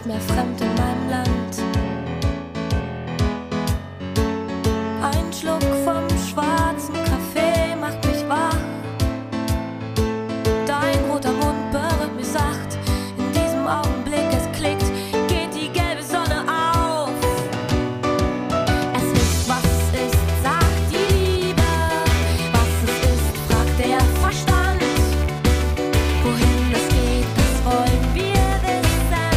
nicht mehr fremd in meinem Land. Ein Schluck vom schwarzen Kaffee macht mich wach. Dein roter Mund berührt mich sacht. In diesem Augenblick es klickt, geht die gelbe Sonne auf. Es ist, was es ist, sagt die Liebe. Was es ist, fragt der Verstand. Wohin es geht, das wollen wir wissen.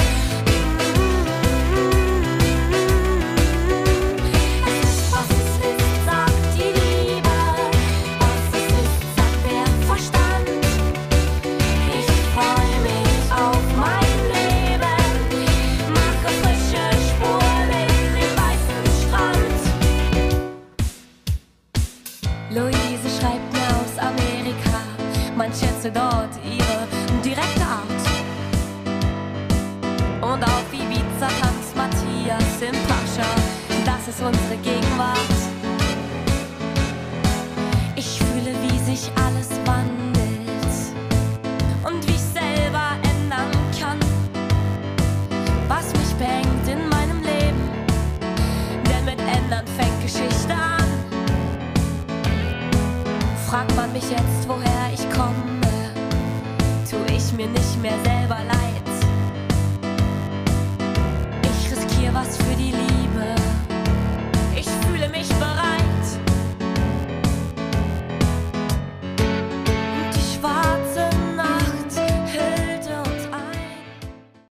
Es ist, was es ist, sagt die Liebe. Was es ist, sagt der Verstand. Ich freu mich auf mein Leben, mache frische Spuren in den weißen Strand. Luise schreibt mir aus Amerika, man schätze dort ihre direkte Art. Und auf Ibiza tanzt Matthias im Pascha, das ist unsere Gegenwart. Ich fühle, wie sich alles wandelt und wie ich selber ändern kann, was mich behängt in meinem Leben, denn mit Ändern fängt Geschichte an. Fragt man mich jetzt, woher ich komme, tu ich mir nicht mehr selber leid.